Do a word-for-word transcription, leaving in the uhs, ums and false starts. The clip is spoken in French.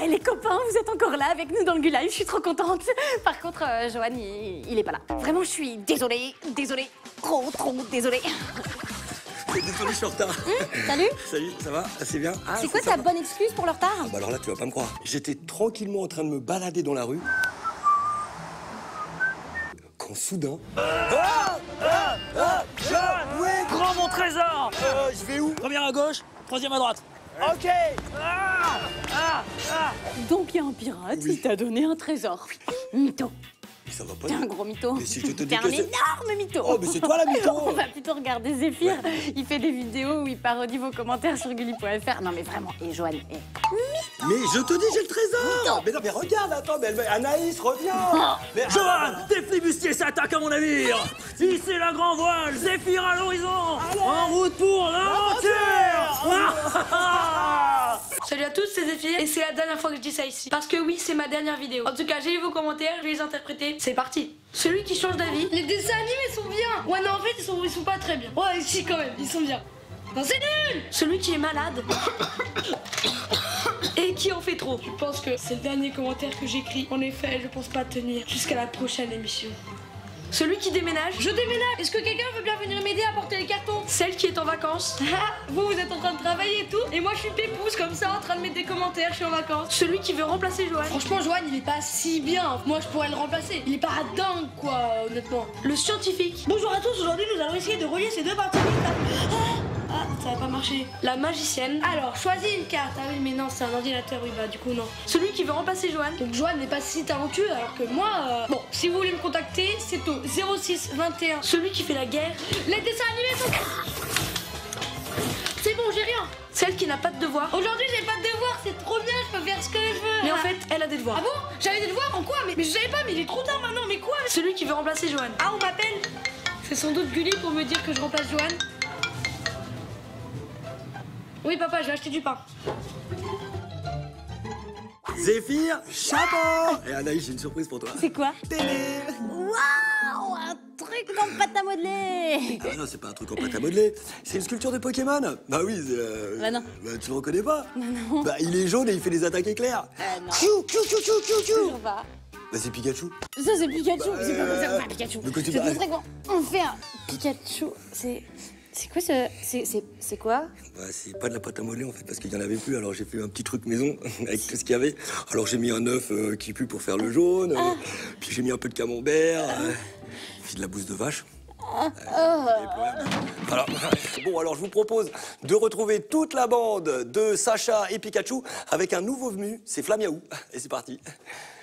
Ouais, les copains, vous êtes encore là avec nous dans le Gulay, je suis trop contente. Par contre, euh, Johan, il, il est pas là. Vraiment, je suis désolée, désolée, trop, trop désolée. Désolé, je suis en retard. Mmh, salut. Salut, ça va? C'est bien? Ah, c'est quoi ta bonne excuse pour le retard? Ah bah alors là, tu vas pas me croire. J'étais tranquillement en train de me balader dans la rue. Quand soudain... Ah Ah Ah John! Oui! Prends mon trésor! Euh, je vais où? Première à gauche, troisième à droite. Ok! Ah Ah Ah Donc il y a un pirate Oui. qui t'a donné un trésor. Mytho. Mais ça va pas. T'es un gros mytho. Mais si je te dis T'es un que c'est- énorme mytho. Oh, mais c'est toi la mytho. On va plutôt regarder Zéphyr. Il fait des vidéos où il parodie vos commentaires sur Gulli point F R. Non mais vraiment, et Johan est... Mais je te dis, j'ai le trésor! Mais non, mais regarde, attends, mais elle- Anaïs, reviens! Mais, Johan, tes flibustiers s'attaquent à mon navire! Hissez la grand voile, Zéphyr à l'horizon! En route pour l'aventure! Salut à tous, c'est Zéphyr et c'est la dernière fois que je dis ça ici. Parce que oui, c'est ma dernière vidéo. En tout cas, j'ai eu vos commentaires, je vais les interpréter. C'est parti. Celui qui change d'avis. Les dessins animés sont bien. Ouais, non, en fait, ils sont, ils sont pas très bien. Ouais, si, quand même, ils sont bien. Non, c'est nul. Celui qui est malade. Et qui en fait trop. Je pense que c'est le dernier commentaire que j'écris. En effet, je pense pas tenir jusqu'à la prochaine émission. Celui qui déménage. Je déménage. Est-ce que quelqu'un veut bien venir m'aider à porter les cartons? Celle qui est en vacances. Vous, vous êtes en train de travailler et tout. Et moi, je suis pépouze comme ça, en train de mettre des commentaires, je suis en vacances. Celui qui veut remplacer Johan. Franchement, Johan, il est pas si bien. Moi, je pourrais le remplacer. Il est pas dingue, quoi, honnêtement. Le scientifique. Bonjour à tous, aujourd'hui, nous allons essayer de relier ces deux parties. Ah, ça va pas marcher. La magicienne. Alors, choisis une carte. Ah oui, mais non, c'est un ordinateur, oui, bah du coup, non. Celui qui veut remplacer Johan. Donc, Johan n'est pas si talentueux, alors que moi... euh, Bon, si vous voulez me contacter, c'est au zéro six vingt et un. Celui qui fait la guerre. Les dessins animés sont... C'est bon, j'ai rien. Celle qui n'a pas de devoir. Aujourd'hui, j'ai pas de devoir, c'est trop bien, je peux faire ce que je veux. Mais en fait, elle a des devoirs. Ah bon? J'avais des devoirs en quoi? Mais, mais je savais pas, mais il est trop tard maintenant, mais quoi? Celui qui veut remplacer Johan. Ah, on m'appelle? C'est sans doute Gulli pour me dire que je remplace Johan. Oui, papa, je vais acheter du pain. Zéphyr, chapeau! Et Anaïs, j'ai une surprise pour toi. C'est quoi? Télé! Waouh, un truc en pâte à modeler. Ah non, c'est pas un truc en pâte à modeler, c'est une sculpture de Pokémon. Bah oui, c'est... Euh... Bah non. Bah tu le reconnais pas? Bah non. Bah il est jaune et il fait des attaques éclairs. Euh, non. Chou, chou, chou, chou, chou, chou. Toujours pas. Bah c'est Pikachu. Ça, c'est Pikachu. Bah, C'est pas comme ça qu'on euh, fait un Pikachu. mais quand tu Je vais te vas- montrer comment on fait un Pikachu. C'est... C'est quoi ce... C'est... C'est... C'est quoi? Bah c'est pas de la pâte à modeler en fait parce qu'il y en avait plus, alors j'ai fait un petit truc maison avec tout ce qu'il y avait. Alors j'ai mis un œuf euh, qui pue pour faire le jaune, euh, Ah. puis j'ai mis un peu de camembert, euh, puis de la bouse de vache. Ah. Voilà. Bon, alors je vous propose de retrouver toute la bande de Sacha et Pikachu avec un nouveau venu, c'est Flamiaou. Et c'est parti.